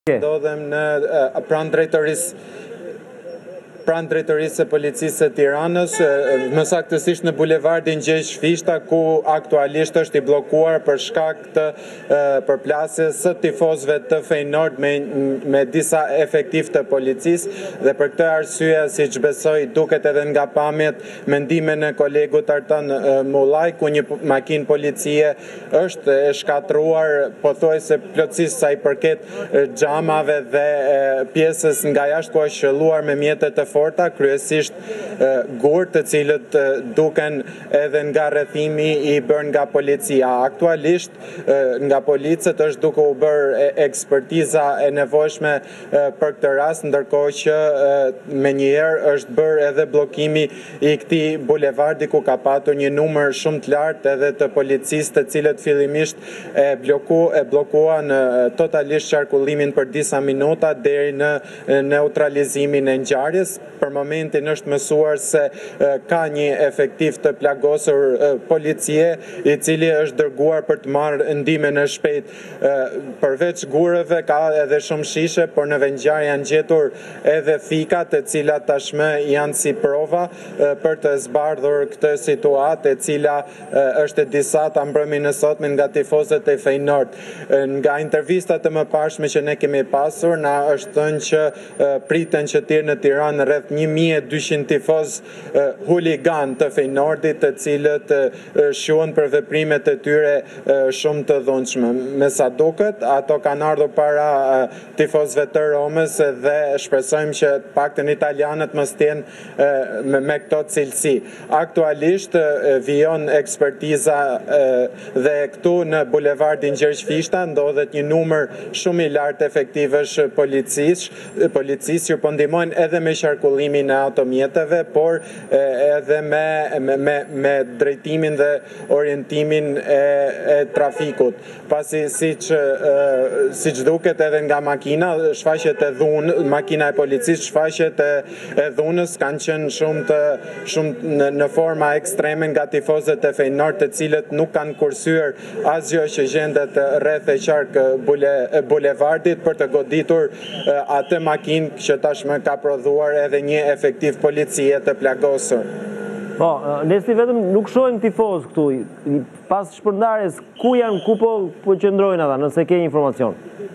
Ndodhem në pranë drejtorisë së policisë së Tiranës, më saktësisht në bulevardin Gjergj Fishta, ku aktualisht është i bllokuar për shkak të përplasjes së tifozëve të Feyenoord me disa efektiv të policisë, dhe për këtë arsye, siç besoj duket edhe nga pamjet, mendimin e kolegut Artan Mullaj, ku një makinë policie është e shkatruar pothuajse plotësisht sa i përket xhamave dhe pjesës nga jashtë ku është shëlluar me mjete të forta, kryesisht gurë, të cilët duken edhe nga rrethimi i bërë nga policia. Aktualisht nga policët është duke u bërë ekspertiza e nevojshme për këtë rast, ndërkohë që menjëherë është bërë edhe bllokimi i këtij bulevardi, ku ka patur një numër shumë të lartë edhe të policisë, të cilët fillimisht e bllokuan totalisht qarkullimin për disa minuta deri në neutralizimin e ngjarjes. Për momentin është mësuar se ka një efektiv të plagosur policie, i cili është dërguar për të marrë ndihmën e shpejtë. Përveç gurëve ka edhe shumë shishe, por në vendngjarje janë gjetur edhe thika, të cilat tashmë janë si prova për të zbardhur këtë situatë, e cila është e disa ta mbrëmjen e sotme nga tifozët e Feyenoord. Nga intervistat e mëparshme që ne kemi pasur, na është thënë që priten që të në Tiranë rreth 1200 tifozë huligan të Feyenoordit, të cilët shuhen për veprimet e tyre shumë të dhunshme. Me sa duket, ato kanë ardhur para tifozëve të Romës dhe shpresojmë që të paktën italianët mos tjenë me këto cilësi. Aktualisht vijon ekspertiza dhe këtu në bulevardin Gjergj Fishta ndodhet një numër shumë i lartë efektivesh policisë që po ndihmojnë edhe me qarkullimin e automjeteve, por edhe me drejtimin dhe orientimin e trafikut. Pasi siç duket edhe nga makina, shfaqjet e makina e policisë, shfaqjet e dhunës kanë qenë shumë në forma ekstreme nga tifozët e Feyenoord, të cilët nuk kanë kursyer asgjë që gjendet rreth e qark bulevardit për të goditur atë makinë që tashmë ka prodhuar edhe një efektiv policie të plagosur. Po, nesi vetëm nuk shohim tifozë këtu, pas shpërndarjes, ku janë, ku po qëndrojnë ata, nëse ke informacion?